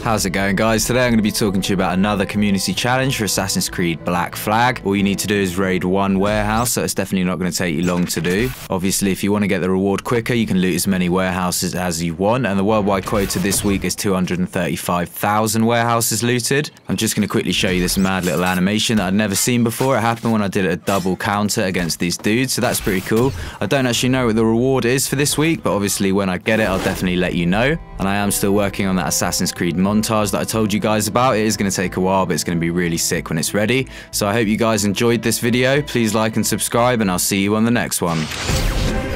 How's it going, guys? Today I'm going to be talking to you about another community challenge for Assassin's Creed Black Flag. All you need to do is raid one warehouse, so it's definitely not going to take you long to do. Obviously, if you want to get the reward quicker, you can loot as many warehouses as you want, and the worldwide quota this week is 235,000 warehouses looted. I'm just going to quickly show you this mad little animation that I'd never seen before. It happened when I did a double counter against these dudes, so that's pretty cool. I don't actually know what the reward is for this week, but obviously when I get it, I'll definitely let you know. And I am still working on that Assassin's Creed montage that I told you guys about. It is going to take a while, but it's going to be really sick when it's ready. So I hope you guys enjoyed this video. Please like and subscribe, and I'll see you on the next one.